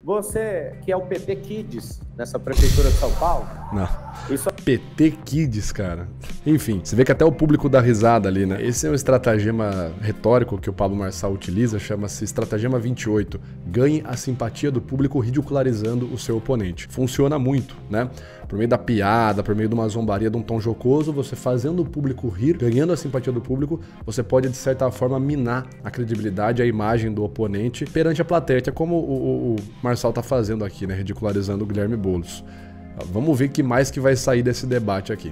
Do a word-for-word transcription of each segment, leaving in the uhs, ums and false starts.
Você que é o P T Kids nessa prefeitura de São Paulo? Não. Isso... P T Kids, cara. Enfim, você vê que até o público dá risada ali, né? Esse é um estratagema retórico que o Pablo Marçal utiliza, chama-se estratagema vinte e oito. Ganhe a simpatia do público ridicularizando o seu oponente. Funciona muito, né? Por meio da piada, por meio de uma zombaria, de um tom jocoso, você fazendo o público rir, ganhando a simpatia do público, você pode, de certa forma, minar a credibilidade, a imagem do oponente perante a plateia, que é como o, o, o Marçal tá fazendo aqui, né? Ridicularizando o Guilherme Boulos. Vamos ver o que mais que vai sair desse debate aqui.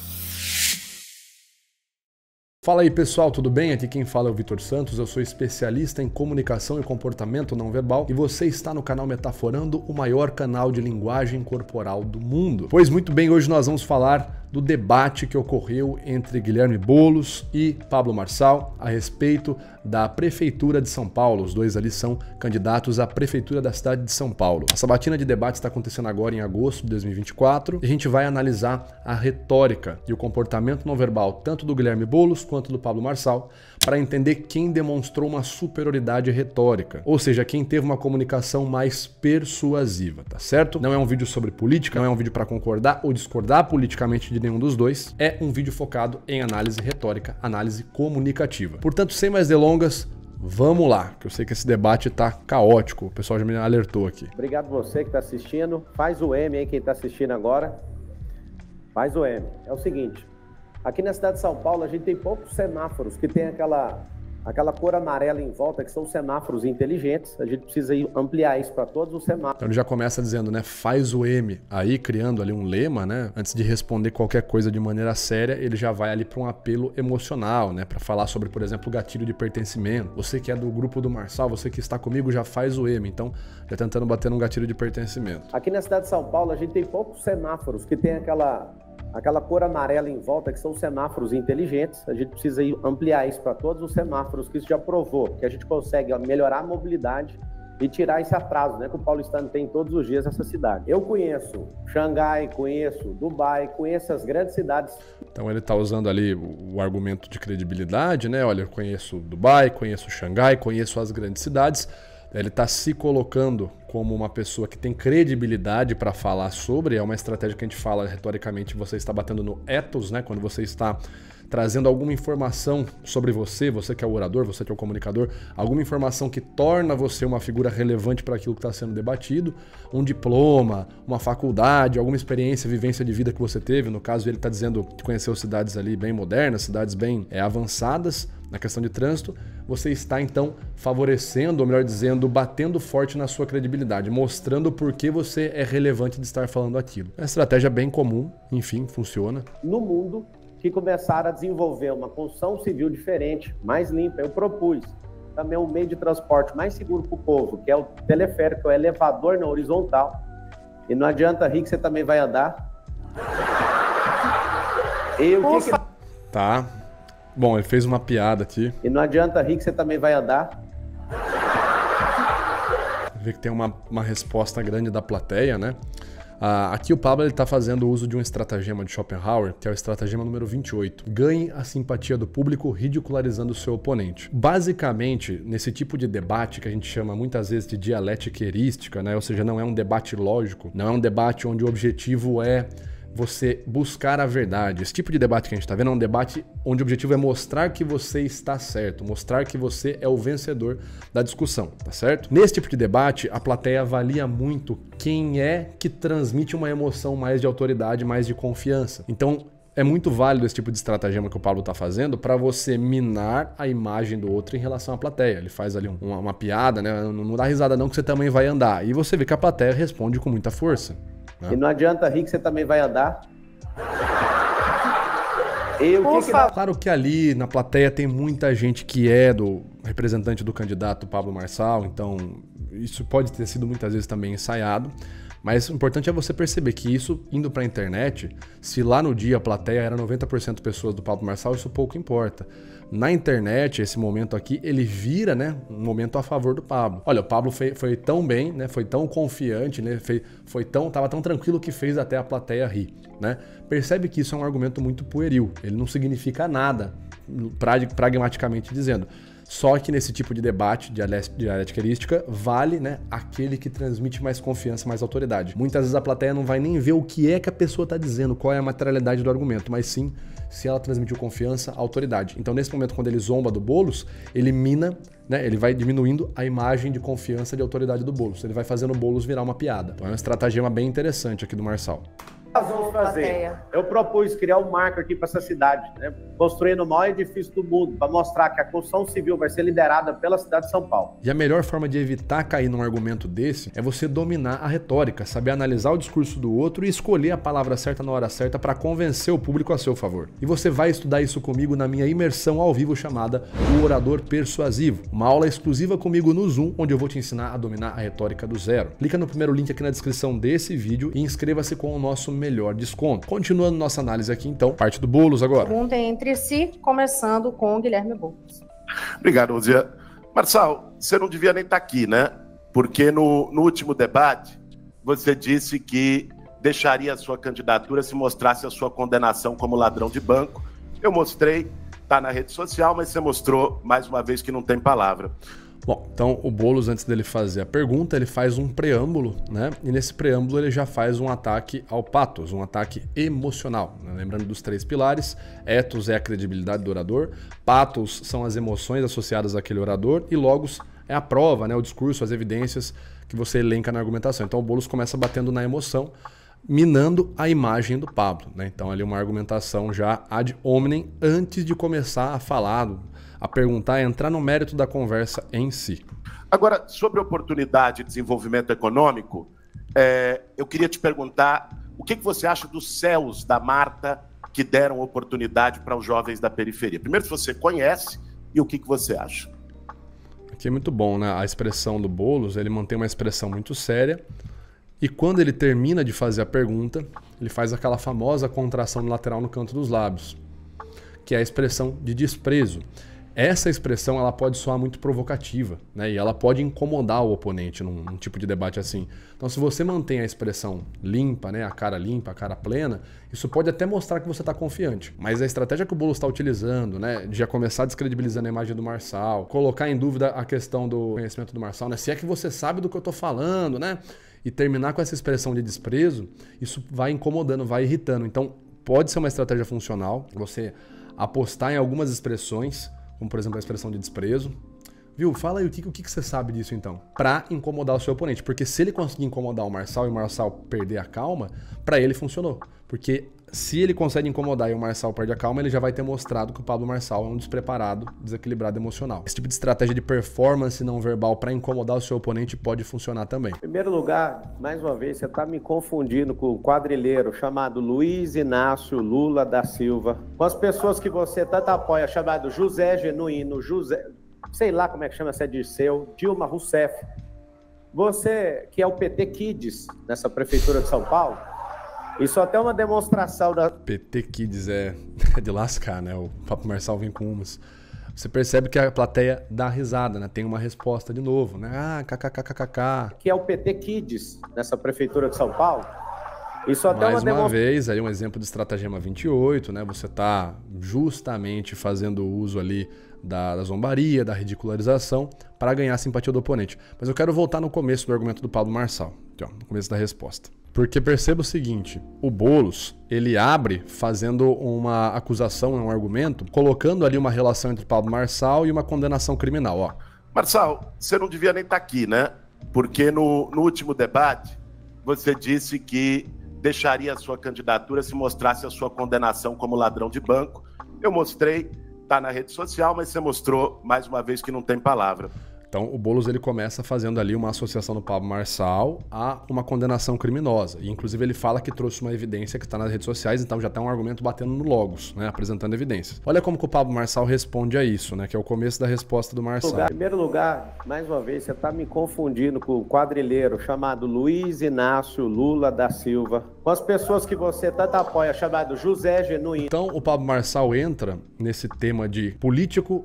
Fala aí pessoal, tudo bem? Aqui quem fala é o Vitor Santos, eu sou especialista em comunicação e comportamento não verbal e você está no canal Metaforando, o maior canal de linguagem corporal do mundo. Pois muito bem, hoje nós vamos falar do debate que ocorreu entre Guilherme Boulos e Pablo Marçal a respeito da Prefeitura de São Paulo. Os dois ali são candidatos à Prefeitura da cidade de São Paulo. A sabatina de debate está acontecendo agora em agosto de dois mil e vinte e quatro e a gente vai analisar a retórica e o comportamento não verbal tanto do Guilherme Boulos quanto do Pablo Marçal para entender quem demonstrou uma superioridade retórica, ou seja, quem teve uma comunicação mais persuasiva, tá certo? Não é um vídeo sobre política, não é um vídeo para concordar ou discordar politicamente de nenhum dos dois, é um vídeo focado em análise retórica, análise comunicativa. Portanto, sem mais delongas, vamos lá, que eu sei que esse debate tá caótico, o pessoal já me alertou aqui. Obrigado você que está assistindo, faz o M aí quem está assistindo agora, faz o M. É o seguinte, aqui na cidade de São Paulo a gente tem poucos semáforos que tem aquela, aquela cor amarela em volta, que são semáforos inteligentes. A gente precisa ampliar isso para todos os semáforos. Então ele já começa dizendo, né, faz o M, aí criando ali um lema, né, antes de responder qualquer coisa de maneira séria, ele já vai ali para um apelo emocional, né, para falar sobre, por exemplo, o gatilho de pertencimento. Você que é do grupo do Marçal, você que está comigo, já faz o M. Então, já tentando bater num gatilho de pertencimento. Aqui na cidade de São Paulo a gente tem poucos semáforos que tem aquela... aquela cor amarela em volta, que são semáforos inteligentes. A gente precisa ampliar isso para todos os semáforos, que isso já provou que a gente consegue melhorar a mobilidade e tirar esse atraso, né, que o paulistano tem todos os dias nessa cidade. Eu conheço Xangai, conheço Dubai, conheço as grandes cidades. Então ele está usando ali o argumento de credibilidade, né? Olha, eu conheço Dubai, conheço Xangai, conheço as grandes cidades. Ele está se colocando como uma pessoa que tem credibilidade para falar sobre, é uma estratégia que a gente fala retoricamente, você está batendo no ethos, né? Quando você está trazendo alguma informação sobre você, você que é o orador, você que é o comunicador, alguma informação que torna você uma figura relevante para aquilo que está sendo debatido, um diploma, uma faculdade, alguma experiência, vivência de vida que você teve. No caso, ele está dizendo que conheceu cidades ali bem modernas, cidades bem é, avançadas na questão de trânsito. Você está então favorecendo, ou melhor dizendo, batendo forte na sua credibilidade, mostrando por que você é relevante de estar falando aquilo. É uma estratégia bem comum, enfim, funciona. No mundo, que começaram a desenvolver uma construção civil diferente, mais limpa, eu propus também um meio de transporte mais seguro para o povo, que é o teleférico, é o elevador na horizontal. E não adianta rir que você também vai andar. E o que que... Tá. Bom, ele fez uma piada aqui. E não adianta rir que você também vai andar. Vê que tem uma, uma resposta grande da plateia, né? Ah, aqui o Pablo está fazendo uso de um estratagema de Schopenhauer, que é o estratagema número vinte e oito. Ganhe a simpatia do público ridicularizando o seu oponente. Basicamente, nesse tipo de debate que a gente chama muitas vezes de dialética erística, né? Ou seja, não é um debate lógico, não é um debate onde o objetivo é você buscar a verdade. Esse tipo de debate que a gente está vendo é um debate onde o objetivo é mostrar que você está certo, mostrar que você é o vencedor da discussão, tá certo? Nesse tipo de debate, a plateia avalia muito quem é que transmite uma emoção mais de autoridade, mais de confiança. Então, é muito válido esse tipo de estratagema que o Pablo está fazendo para você minar a imagem do outro em relação à plateia. Ele faz ali um, uma, uma piada, né? Não, não dá risada não que você também vai andar. E você vê que a plateia responde com muita força. E não adianta rir que você também vai andar. E o que que dá... Claro que ali na plateia tem muita gente que é do representante do candidato Pablo Marçal, então isso pode ter sido muitas vezes também ensaiado. Mas o importante é você perceber que isso, indo para a internet, se lá no dia a plateia era noventa por cento pessoas do Pablo Marçal, isso pouco importa. Na internet, esse momento aqui, ele vira, né, um momento a favor do Pablo. Olha, o Pablo foi, foi tão bem, né, foi tão confiante, né, foi, foi tão, tava tão tranquilo que fez até a plateia rir, né? Percebe que isso é um argumento muito pueril, ele não significa nada, pragmaticamente dizendo. Só que nesse tipo de debate, dialética erística, vale, né, aquele que transmite mais confiança, mais autoridade. Muitas vezes a plateia não vai nem ver o que é que a pessoa está dizendo, qual é a materialidade do argumento, mas sim se ela transmitiu confiança, autoridade. Então, nesse momento, quando ele zomba do Boulos, ele mina, né, ele vai diminuindo a imagem de confiança, de autoridade do Boulos. Ele vai fazendo o Boulos virar uma piada. Então, é uma estratagema bem interessante aqui do Marçal. Nós vamos fazer. Eu propus criar um marco aqui para essa cidade, né? Construindo o maior edifício do mundo, para mostrar que a construção civil vai ser liderada pela cidade de São Paulo. E a melhor forma de evitar cair num argumento desse é você dominar a retórica, saber analisar o discurso do outro e escolher a palavra certa na hora certa para convencer o público a seu favor. E você vai estudar isso comigo na minha imersão ao vivo chamada O Orador Persuasivo, uma aula exclusiva comigo no Zoom, onde eu vou te ensinar a dominar a retórica do zero. Clica no primeiro link aqui na descrição desse vídeo e inscreva-se com o nosso melhor desconto. Continuando nossa análise aqui, então, parte do Boulos agora. Pergunta entre si, começando com o Guilherme Boulos. Obrigado, Luzia. Marçal, você não devia nem estar aqui, né? Porque no, no último debate, você disse que deixaria a sua candidatura se mostrasse a sua condenação como ladrão de banco. Eu mostrei, tá na rede social, mas você mostrou, mais uma vez, que não tem palavra. Bom, então o Boulos, antes dele fazer a pergunta, ele faz um preâmbulo, né? E nesse preâmbulo ele já faz um ataque ao pathos, um ataque emocional, né? Lembrando dos três pilares: ethos é a credibilidade do orador, pathos são as emoções associadas àquele orador e logos é a prova, né? O discurso, as evidências que você elenca na argumentação. Então o Boulos começa batendo na emoção, minando a imagem do Pablo, né? Então ali uma argumentação já ad hominem antes de começar a falar, a perguntar, a entrar no mérito da conversa em si. Agora, sobre oportunidade de desenvolvimento econômico, é, eu queria te perguntar o que, que você acha dos céus da Marta que deram oportunidade para os jovens da periferia? Primeiro, se você conhece e o que, que você acha? Aqui é muito bom, né? A expressão do Boulos, ele mantém uma expressão muito séria e quando ele termina de fazer a pergunta, ele faz aquela famosa contração lateral no canto dos lábios, que é a expressão de desprezo. Essa expressão ela pode soar muito provocativa, né? E ela pode incomodar o oponente num, num tipo de debate assim. Então, se você mantém a expressão limpa, né? A cara limpa, a cara plena, isso pode até mostrar que você está confiante. Mas a estratégia que o Boulos está utilizando, né? De já começar descredibilizando a imagem do Marçal, colocar em dúvida a questão do conhecimento do Marçal, né? Se é que você sabe do que eu estou falando, né? E terminar com essa expressão de desprezo, isso vai incomodando, vai irritando. Então, pode ser uma estratégia funcional, você apostar em algumas expressões, como por exemplo a expressão de desprezo. Viu? Fala aí o que, o que você sabe disso então. Pra incomodar o seu oponente. Porque se ele conseguir incomodar o Marçal e o Marçal perder a calma, pra ele funcionou. Porque se ele consegue incomodar e o Marçal perde a calma, ele já vai ter mostrado que o Pablo Marçal é um despreparado, desequilibrado emocional. Esse tipo de estratégia de performance não verbal pra incomodar o seu oponente pode funcionar também. Em primeiro lugar, mais uma vez, você tá me confundindo com o quadrilheiro chamado Luiz Inácio Lula da Silva, com as pessoas que você tanto apoia, chamado José Genuíno, José... sei lá como é que chama, se é Dirceu, Dilma Rousseff. Você, que é o P T Kids nessa prefeitura de São Paulo, isso até é uma demonstração da... P T Kids é de lascar, né? O Papo Marçal vem com umas. Você percebe que a plateia dá risada, né? Tem uma resposta de novo, né? Ah, kkkkkk. Que é o P T Kids nessa prefeitura de São Paulo. Isso até Mais uma, uma demonstra... vez, aí um exemplo de estratagema vinte e oito, né? Você está justamente fazendo uso ali da, da zombaria, da ridicularização, para ganhar a simpatia do oponente. Mas eu quero voltar no começo do argumento do Pablo Marçal, aqui, ó, no começo da resposta. Porque perceba o seguinte, o Boulos, ele abre fazendo uma acusação, um argumento, colocando ali uma relação entre o Pablo Marçal e uma condenação criminal, ó. Marçal, você não devia nem estar aqui, né? Porque no, no último debate, você disse que deixaria a sua candidatura se mostrasse a sua condenação como ladrão de banco. Eu mostrei, tá na rede social, mas você mostrou, mais uma vez, que não tem palavra. Então, o Boulos ele começa fazendo ali uma associação do Pablo Marçal a uma condenação criminosa. E, inclusive, ele fala que trouxe uma evidência que está nas redes sociais, então já está um argumento batendo no Logos, né, apresentando evidências. Olha como que o Pablo Marçal responde a isso, né, que é o começo da resposta do Marçal. Em primeiro lugar, mais uma vez, você está me confundindo com o quadrilheiro chamado Luiz Inácio Lula da Silva, com as pessoas que você tanto apoia, chamado José Genuíno. Então, o Pablo Marçal entra nesse tema de político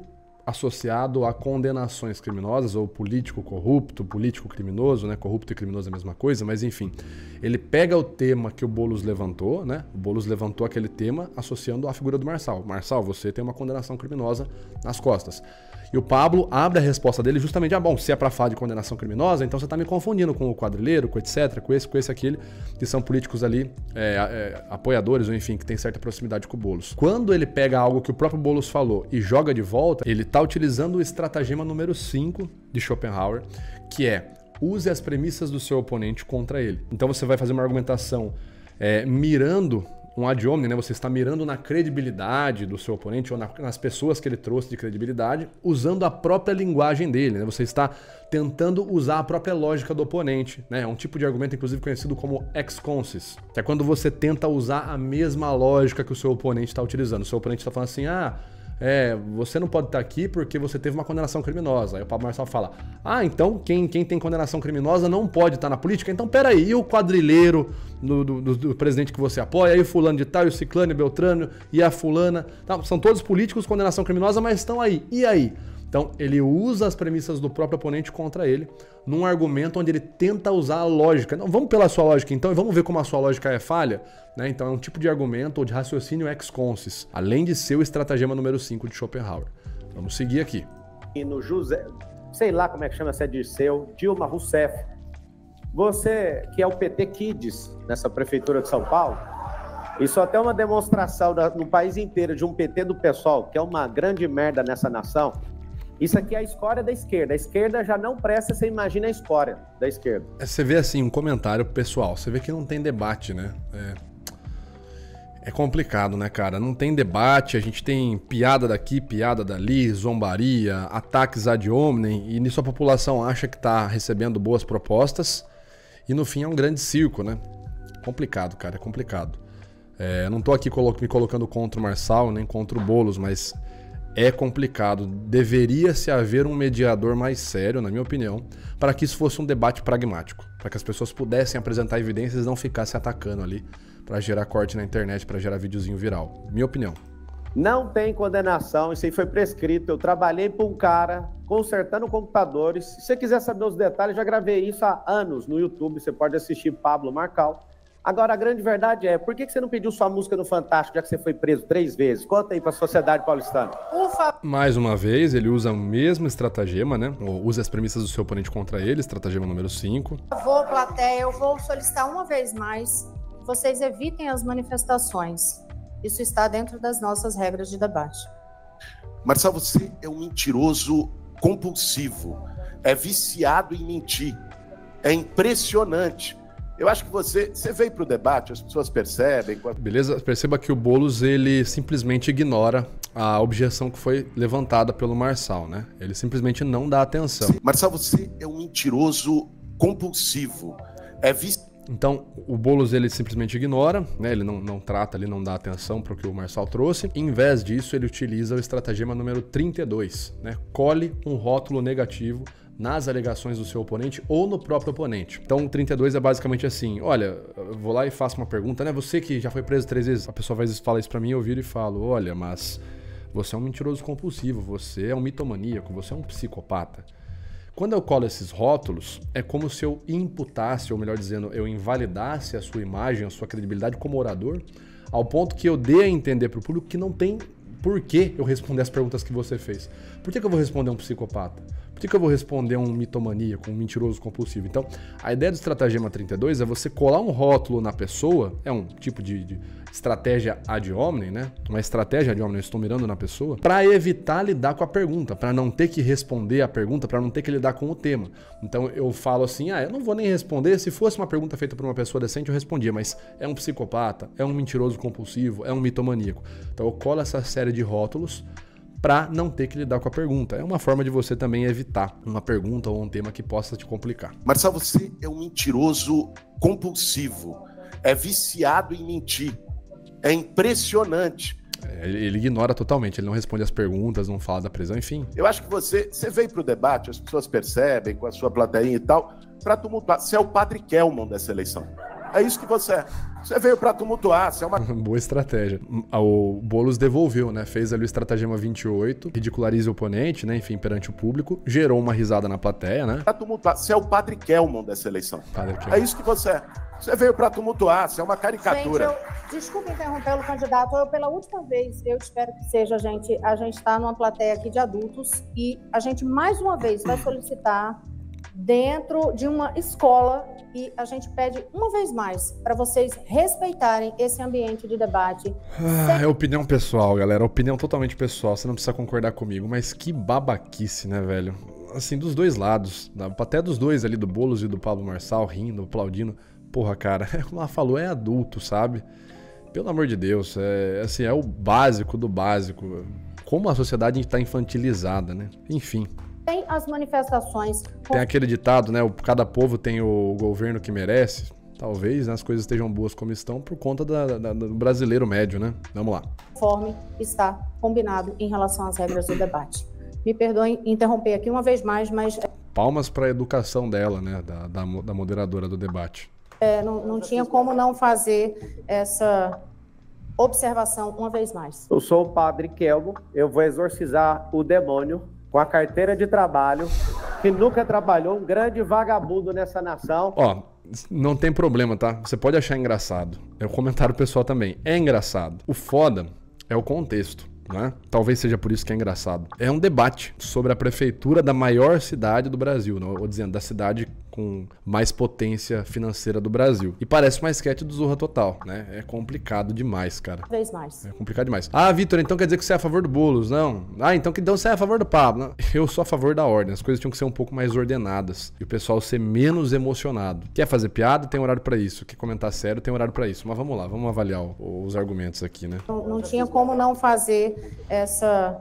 associado a condenações criminosas, ou político corrupto, político criminoso, né? Corrupto e criminoso é a mesma coisa, mas enfim. Ele pega o tema que o Boulos levantou, né? O Boulos levantou aquele tema associando à figura do Marçal. Marçal, você tem uma condenação criminosa nas costas. E o Pablo abre a resposta dele justamente, ah, bom, se é pra falar de condenação criminosa, então você tá me confundindo com o quadrilheiro, com etcétera, com esse, com esse, aquele, que são políticos ali, é, é, apoiadores, ou enfim, que tem certa proximidade com o Boulos. Quando ele pega algo que o próprio Boulos falou e joga de volta, ele tá utilizando o estratagema número cinco de Schopenhauer, que é, use as premissas do seu oponente contra ele. Então você vai fazer uma argumentação é, mirando um ad hominem, né? Você está mirando na credibilidade do seu oponente ou na, nas pessoas que ele trouxe de credibilidade, usando a própria linguagem dele, né? Você está tentando usar a própria lógica do oponente, né? É um tipo de argumento, inclusive, conhecido como ex-conscis, que é quando você tenta usar a mesma lógica que o seu oponente está utilizando. O seu oponente está falando assim, ah, é, você não pode estar aqui porque você teve uma condenação criminosa. Aí o Pablo Marçal fala, ah, então quem, quem tem condenação criminosa não pode estar na política? Então peraí, e o quadrilheiro do, do, do presidente que você apoia, aí o fulano de tal, e o ciclano, e o beltrano, e a fulana, tá, são todos políticos, condenação criminosa, mas estão aí, e aí? Então ele usa as premissas do próprio oponente contra ele, num argumento onde ele tenta usar a lógica. Não, vamos pela sua lógica então, e vamos ver como a sua lógica é falha? Né? Então é um tipo de argumento ou de raciocínio ex-conscis, além de ser o estratagema número cinco de Schopenhauer. Vamos seguir aqui. E no José, sei lá como é que chama essa Dirceu, Dilma Rousseff, você que é o P T Kids nessa prefeitura de São Paulo, isso até é uma demonstração da, no país inteiro de um P T do PSOL, que é uma grande merda nessa nação. Isso aqui é a escória da esquerda. A esquerda já não presta, você imagina a escória da esquerda. Você vê assim, um comentário pessoal, você vê que não tem debate, né? É, é complicado, né, cara? Não tem debate, a gente tem piada daqui, piada dali, zombaria, ataques ad hominem, e nisso a população acha que tá recebendo boas propostas, e no fim é um grande circo, né? Complicado, cara, é complicado. É, eu não tô aqui colo- me colocando contra o Marçal, nem contra o Boulos, mas é complicado. Deveria-se haver um mediador mais sério, na minha opinião, para que isso fosse um debate pragmático, para que as pessoas pudessem apresentar evidências e não ficassem atacando ali para gerar corte na internet, para gerar videozinho viral. Minha opinião. Não tem condenação, isso aí foi prescrito. Eu trabalhei para um cara consertando computadores. Se você quiser saber os detalhes, já gravei isso há anos no YouTube, você pode assistir Pablo Marçal. Agora, a grande verdade é, por que você não pediu sua música no Fantástico, já que você foi preso três vezes? Conta aí para a sociedade paulistana. Ufa! Mais uma vez, ele usa o mesmo estratagema, né? Usa as premissas do seu oponente contra ele, estratagema número cinco. Por favor, plateia, eu vou solicitar uma vez mais que vocês evitem as manifestações. Isso está dentro das nossas regras de debate. Marçal, você é um mentiroso compulsivo, é viciado em mentir, é impressionante. Eu acho que você, você veio para o debate, as pessoas percebem. Beleza? Perceba que o Boulos, ele simplesmente ignora a objeção que foi levantada pelo Marçal, né? Ele simplesmente não dá atenção. Sim. Marçal, você é um mentiroso compulsivo, é viciado. Então, o Boulos, ele simplesmente ignora, né? Ele não, não trata, ele não dá atenção para o que o Marçal trouxe. Em vez disso, ele utiliza o estratagema número trinta e dois, né? Cole um rótulo negativo nas alegações do seu oponente ou no próprio oponente. Então, o trinta e dois é basicamente assim, olha, eu vou lá e faço uma pergunta, né? Você que já foi preso três vezes, a pessoa vai falar isso pra mim, eu viro e falo, olha, mas você é um mentiroso compulsivo, você é um mitomaníaco, você é um psicopata. Quando eu colo esses rótulos, é como se eu imputasse, ou melhor dizendo, eu invalidasse a sua imagem, a sua credibilidade como orador, ao ponto que eu dê a entender pro público que não tem por que eu responder as perguntas que você fez. Por que que eu vou responder um psicopata? Por que que eu vou responder um mitomaníaco, um mentiroso compulsivo? Então, a ideia do estratagema trinta e dois é você colar um rótulo na pessoa, é um tipo de, de estratégia ad hominem, né? Uma estratégia ad hominem, eu estou mirando na pessoa, para evitar lidar com a pergunta, para não ter que responder a pergunta, para não ter que lidar com o tema. Então, eu falo assim, ah, eu não vou nem responder, se fosse uma pergunta feita por uma pessoa decente, eu respondia, mas é um psicopata, é um mentiroso compulsivo, é um mitomaníaco. Então, eu colo essa série de rótulos para não ter que lidar com a pergunta. É uma forma de você também evitar uma pergunta ou um tema que possa te complicar. Marçal, você é um mentiroso compulsivo, é viciado em mentir, é impressionante. É, ele ignora totalmente, ele não responde as perguntas, não fala da prisão, enfim. Eu acho que você, você veio para o debate, as pessoas percebem com a sua plateia e tal, para tumultuar. Você é o Padre Kelmon dessa eleição. É isso que você é. Você veio para tumultuar, você é uma... Boa estratégia. O Boulos devolveu, né? Fez ali o estratagema vinte e oito, ridiculariza o oponente, né? Enfim, perante o público. Gerou uma risada na plateia, né? Pra tumultuar. Você é o Padre Kelmon dessa eleição. Padre Kelmon. É isso que você é. Você veio para tumultuar, você é uma caricatura. Gente, eu, desculpa interrompê-lo, candidato. Eu, pela última vez, eu espero que seja, gente, a gente está numa plateia aqui de adultos e a gente, mais uma vez, vai solicitar dentro de uma escola e a gente pede uma vez mais para vocês respeitarem esse ambiente de debate. Ah, é opinião pessoal, galera. Opinião totalmente pessoal. Você não precisa concordar comigo, mas que babaquice, né, velho? Assim, dos dois lados. Até dos dois ali, do Boulos e do Pablo Marçal, rindo, aplaudindo. Porra, cara, como ela falou, é adulto, sabe? Pelo amor de Deus, é, assim, é o básico do básico. Como a sociedade está infantilizada, né? Enfim. Tem as manifestações... Tem aquele ditado, né? Cada povo tem o governo que merece. Talvez, né, as coisas estejam boas como estão por conta da, da, do brasileiro médio, né? Vamos lá. Conforme está combinado em relação às regras do debate. Me perdoem interromper aqui uma vez mais, mas... Palmas para a educação dela, né? Da, da, da moderadora do debate. É, não, não tinha como não fazer essa observação uma vez mais. Eu sou o Padre Kelmo, eu vou exorcizar o demônio com a carteira de trabalho, que nunca trabalhou, um grande vagabundo nessa nação. Ó, não tem problema, tá? Você pode achar engraçado. É o comentário pessoal também. É engraçado. O foda é o contexto, né? Talvez seja por isso que é engraçado. É um debate sobre a prefeitura da maior cidade do Brasil, não? Ou dizendo, da cidade com mais potência financeira do Brasil. E parece uma sketch do Zorra Total, né? É complicado demais, cara. Uma vez mais. É complicado demais. Ah, Vitor, então quer dizer que você é a favor do Boulos? Não. Ah, então que então você é a favor do Pablo? Não. Eu sou a favor da ordem. As coisas tinham que ser um pouco mais ordenadas. E o pessoal ser menos emocionado. Quer fazer piada? Tem horário pra isso. Quer comentar sério? Tem horário pra isso. Mas vamos lá, vamos avaliar o, os argumentos aqui, né? Não, não tinha como não fazer essa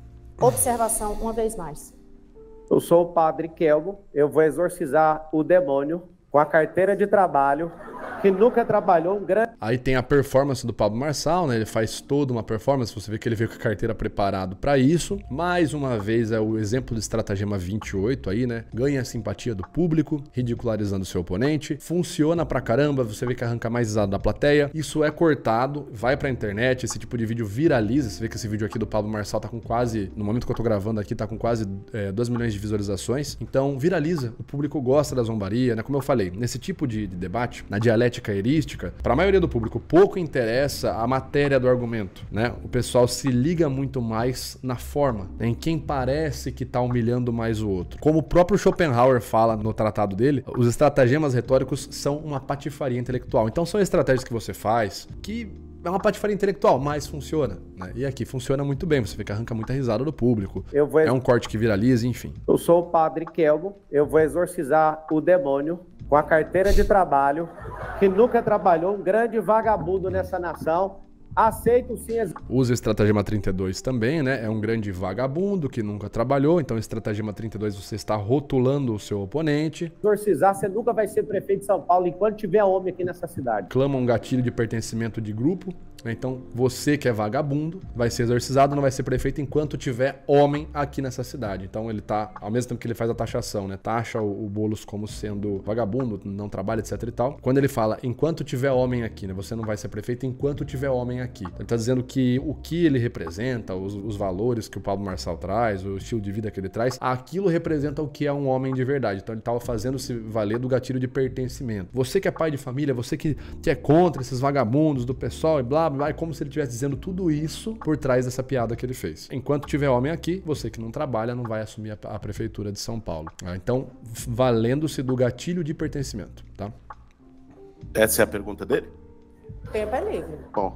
observação uma vez mais. Eu sou o Padre Kelmo, eu vou exorcizar o demônio com a carteira de trabalho, que nunca trabalhou um grande... Aí tem a performance do Pablo Marçal, né? Ele faz toda uma performance, você vê que ele veio com a carteira preparado para isso. Mais uma vez é o exemplo do estratagema vinte e oito aí, né? Ganha a simpatia do público, ridicularizando o seu oponente. Funciona pra caramba, você vê que arranca mais risada da plateia. Isso é cortado, vai pra internet, esse tipo de vídeo viraliza. Você vê que esse vídeo aqui do Pablo Marçal tá com quase, no momento que eu tô gravando aqui, tá com quase é, dois milhões de visualizações. Então viraliza, o público gosta da zombaria, né? Como eu falei, nesse tipo de, de debate, na dialética erística, para a maioria do público pouco interessa a matéria do argumento, né? O pessoal se liga muito mais na forma, né? Em quem parece que tá humilhando mais o outro. Como o próprio Schopenhauer fala no tratado dele, os estratagemas retóricos são uma patifaria intelectual. Então são estratégias que você faz que é uma patifaria intelectual, mas funciona, né? E aqui funciona muito bem, você vê que arranca muita risada do público. Eu vou... É um corte que viraliza, enfim. Eu sou o Padre Kelmo, eu vou exorcizar o demônio com a carteira de trabalho, que nunca trabalhou, um grande vagabundo nessa nação. Aceito sim. As... Usa o estratagema trinta e dois também, né? É um grande vagabundo que nunca trabalhou. Então, estratagema trinta e dois, você está rotulando o seu oponente. Exorcizar, você nunca vai ser prefeito de São Paulo enquanto tiver homem aqui nessa cidade. Clama um gatilho de pertencimento de grupo. Então, você que é vagabundo vai ser exorcizado, não vai ser prefeito enquanto tiver homem aqui nessa cidade. Então, ele tá, ao mesmo tempo que ele faz a taxação, né? Taxa o, o Boulos como sendo vagabundo, não trabalha, etc e tal. Quando ele fala, enquanto tiver homem aqui, né? Você não vai ser prefeito enquanto tiver homem aqui. Ele tá dizendo que o que ele representa, os, os valores que o Pablo Marçal traz, o estilo de vida que ele traz, aquilo representa o que é um homem de verdade. Então, ele tava fazendo-se valer do gatilho de pertencimento. Você que é pai de família, você que, que é contra esses vagabundos do pessoal e blá, blá, é como se ele estivesse dizendo tudo isso por trás dessa piada que ele fez. Enquanto tiver homem aqui, você que não trabalha não vai assumir a, a prefeitura de São Paulo. Ah, então, valendo-se do gatilho de pertencimento, tá? Essa é a pergunta dele? Tempo é livre. Bom.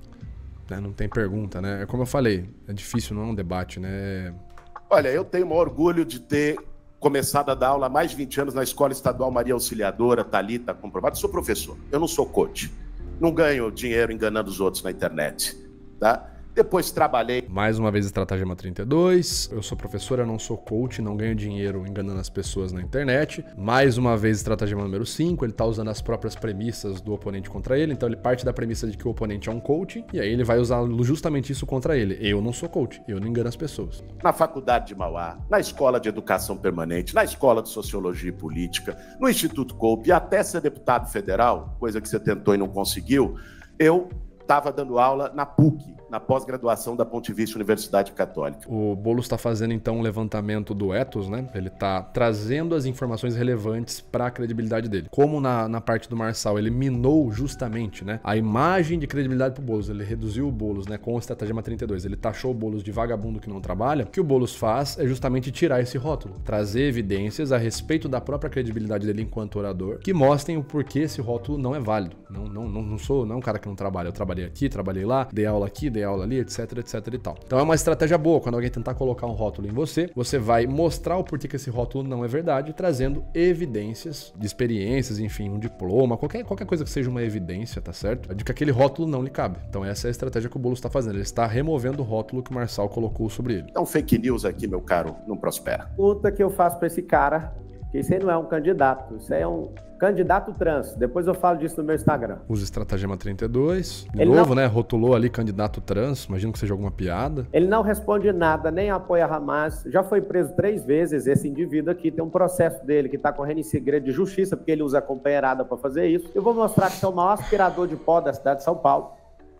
É, não tem pergunta, né? Como eu falei, é difícil, não é um debate, né? Olha, eu tenho o maior orgulho de ter começado a dar aula há mais de vinte anos na Escola Estadual Maria Auxiliadora, Thalita, comprovado. Sou professor, eu não sou coach. Não ganho dinheiro enganando os outros na internet, tá? depois trabalhei. Mais uma vez, estratagema trinta e dois. Eu sou professor, eu não sou coach, não ganho dinheiro enganando as pessoas na internet. Mais uma vez, estratagema número cinco. Ele tá usando as próprias premissas do oponente contra ele. Então ele parte da premissa de que o oponente é um coach e aí ele vai usar justamente isso contra ele. Eu não sou coach, eu não engano as pessoas. Na faculdade de Mauá, na escola de educação permanente, na escola de sociologia e política, no Instituto Coupe e até ser deputado federal, coisa que você tentou e não conseguiu, eu estava dando aula na P U C, na pós-graduação da Pontifícia Universidade Católica. O Boulos está fazendo então um levantamento do ethos, né? Ele está trazendo as informações relevantes para a credibilidade dele. Como na, na parte do Marçal ele minou justamente, né, a imagem de credibilidade para o Boulos, ele reduziu o Boulos, né, com o estratagema trinta e dois, ele taxou o Boulos de vagabundo que não trabalha. O que o Boulos faz é justamente tirar esse rótulo, trazer evidências a respeito da própria credibilidade dele enquanto orador, que mostrem o porquê esse rótulo não é válido. Não, não, não, não sou não é um cara que não trabalha, eu trabalhei aqui, trabalhei lá, dei aula aqui, dei aula ali, etc, etc e tal. Então é uma estratégia boa, quando alguém tentar colocar um rótulo em você, você vai mostrar o porquê que esse rótulo não é verdade, trazendo evidências de experiências, enfim, um diploma, qualquer, qualquer coisa que seja uma evidência, tá certo? De que aquele rótulo não lhe cabe. Então essa é a estratégia que o Boulos está fazendo, ele está removendo o rótulo que o Marçal colocou sobre ele. Então fake news aqui, meu caro, não prospera. Pergunta que eu faço para esse cara, que isso aí não é um candidato, isso aí é um candidato trans. Depois eu falo disso no meu Instagram. Usa estratagema trinta e dois. De Ele novo, não... né? Rotulou ali candidato trans. Imagino que seja alguma piada. Ele não responde nada, nem apoia a Hamas. Já foi preso três vezes. Esse indivíduo aqui tem um processo dele que está correndo em segredo de justiça, porque ele usa a companheirada para fazer isso. Eu vou mostrar que é o maior aspirador de pó da cidade de São Paulo.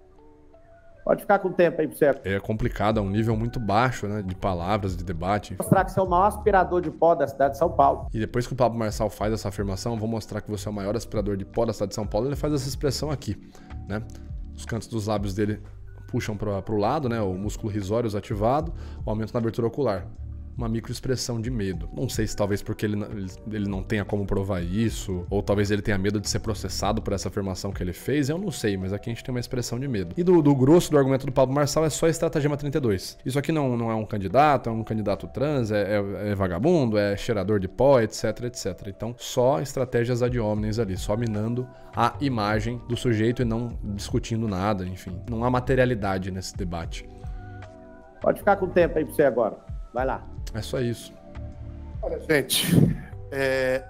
Pode ficar com o tempo aí pra você. É complicado, é um nível muito baixo, né, de palavras, de debate. Vou mostrar que você é o maior aspirador de pó da cidade de São Paulo. E depois que o Pablo Marçal faz essa afirmação, vou mostrar que você é o maior aspirador de pó da cidade de São Paulo, ele faz essa expressão aqui, né? Os cantos dos lábios dele puxam para o lado, né? O músculo risório ativado, o aumento na abertura ocular. Uma microexpressão de medo. Não sei se talvez porque ele, ele não tenha como provar isso, ou talvez ele tenha medo de ser processado por essa afirmação que ele fez, eu não sei, mas aqui a gente tem uma expressão de medo. E do, do grosso do argumento do Pablo Marçal é só estratagema trinta e dois. Isso aqui não, não é um candidato, é um candidato trans, é, é, é vagabundo, é cheirador de pó, etc, etcétera. Então, só estratégias ad hominem ali, só minando a imagem do sujeito e não discutindo nada, enfim. Não há materialidade nesse debate. Pode ficar com o tempo aí pra você agora. Vai lá. É só isso. Olha, gente, é...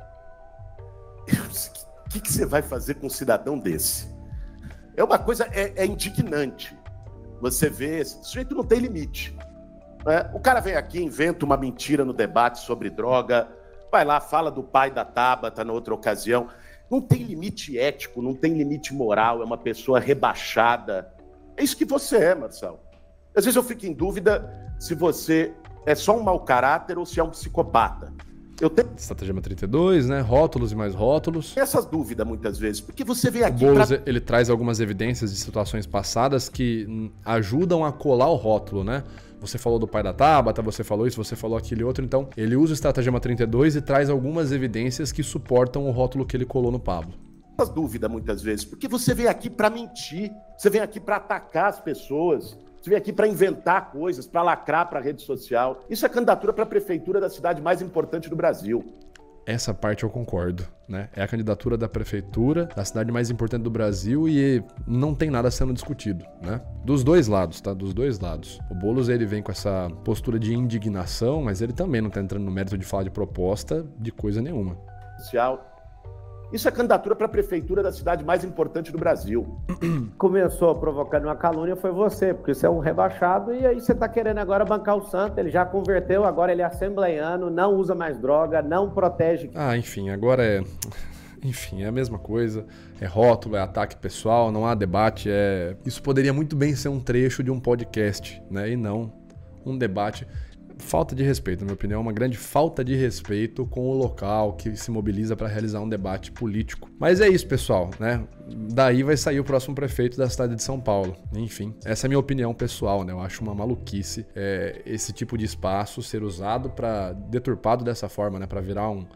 o que, que você vai fazer com um cidadão desse? É uma coisa, é, é indignante. Você vê, esse sujeito não tem limite. Né? O cara vem aqui, inventa uma mentira no debate sobre droga, vai lá, fala do pai da Tabata na outra ocasião. Não tem limite ético, não tem limite moral, é uma pessoa rebaixada. É isso que você é, Marcelo. Às vezes eu fico em dúvida se você é só um mau caráter ou se é um psicopata. Eu tenho Estratagema trinta e dois, né? Rótulos e mais rótulos. essas dúvidas muitas vezes, porque você vem O aqui Boulos, pra... ele traz algumas evidências de situações passadas que hum, ajudam a colar o rótulo, né? Você falou do pai da Tabata, você falou isso, você falou aquele outro, então ele usa o estratagema trinta e dois e traz algumas evidências que suportam o rótulo que ele colou no Pablo. essas dúvidas muitas vezes, porque você vem aqui para mentir, você vem aqui para atacar as pessoas, você vem aqui para inventar coisas, para lacrar para a rede social. Isso é candidatura para a prefeitura da cidade mais importante do Brasil. Essa parte eu concordo, né? É a candidatura da prefeitura da cidade mais importante do Brasil e não tem nada sendo discutido, né? Dos dois lados, tá? Dos dois lados. O Boulos, ele vem com essa postura de indignação, mas ele também não tá entrando no mérito de falar de proposta de coisa nenhuma. Social. Isso é candidatura para a prefeitura da cidade mais importante do Brasil. Começou provocando uma calúnia foi você, porque você é um rebaixado e aí você tá querendo agora bancar o santo, ele já converteu, agora ele é assembleiano, não usa mais droga, não protege. Ah, enfim, agora é... Enfim, é a mesma coisa. É rótulo, é ataque pessoal, não há debate, é... Isso poderia muito bem ser um trecho de um podcast, né? E não um debate... Falta de respeito, na minha opinião, uma grande falta de respeito com o local que se mobiliza para realizar um debate político. Mas é isso, pessoal, né? Daí vai sair o próximo prefeito da cidade de São Paulo. Enfim, essa é a minha opinião pessoal, né? Eu acho uma maluquice é, esse tipo de espaço ser usado para deturpado dessa forma, né? Para virar um,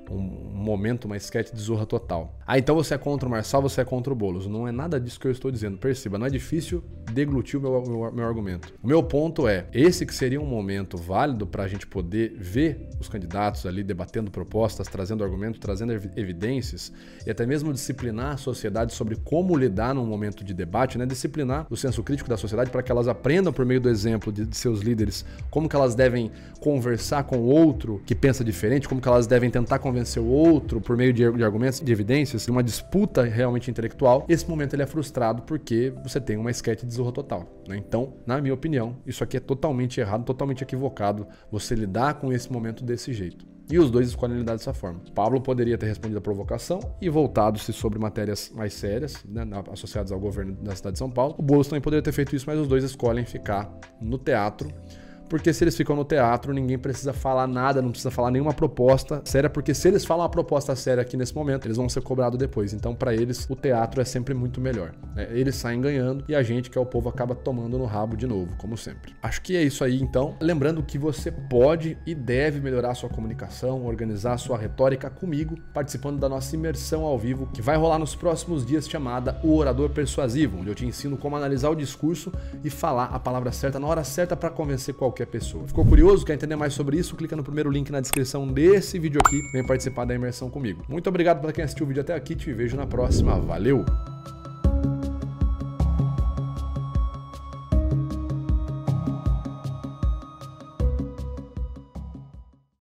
um momento, uma sketch de Zorra Total. Ah, então você é contra o Marçal, você é contra o Boulos. Não é nada disso que eu estou dizendo. Perceba, não é difícil deglutir o meu, meu, meu argumento. O meu ponto é, esse que seria um momento válido para a gente poder ver os candidatos ali debatendo propostas, trazendo argumentos, trazendo evidências e até mesmo disciplinar a sociedade sobre como lidar num momento de debate, né? Disciplinar o senso crítico da sociedade para que elas aprendam por meio do exemplo de, de seus líderes como que elas devem conversar com o outro que pensa diferente, como que elas devem tentar convencer o outro por meio de, de argumentos, de evidências, uma disputa realmente intelectual. Esse momento ele é frustrado porque você tem uma sketch de Zorra Total, né? Então, na minha opinião, isso aqui é totalmente errado, totalmente equivocado você lidar com esse momento desse jeito. E os dois escolhem lidar dessa forma. Pablo poderia ter respondido a provocação e voltado-se sobre matérias mais sérias, né, associadas ao governo da cidade de São Paulo. O Boulos também poderia ter feito isso, mas os dois escolhem ficar no teatro. Porque se eles ficam no teatro, ninguém precisa falar nada, não precisa falar nenhuma proposta séria, porque se eles falam uma proposta séria aqui nesse momento, eles vão ser cobrados depois. Então, para eles, o teatro é sempre muito melhor, né? Eles saem ganhando e a gente, que é o povo, acaba tomando no rabo de novo, como sempre. Acho que é isso aí, então. Lembrando que você pode e deve melhorar a sua comunicação, organizar a sua retórica comigo, participando da nossa imersão ao vivo, que vai rolar nos próximos dias, chamada O Orador Persuasivo, onde eu te ensino como analisar o discurso e falar a palavra certa na hora certa para convencer qualquer pessoa. Ficou curioso? Quer entender mais sobre isso? Clica no primeiro link na descrição desse vídeo aqui, vem participar da imersão comigo. Muito obrigado para quem assistiu o vídeo até aqui, te vejo na próxima. Valeu!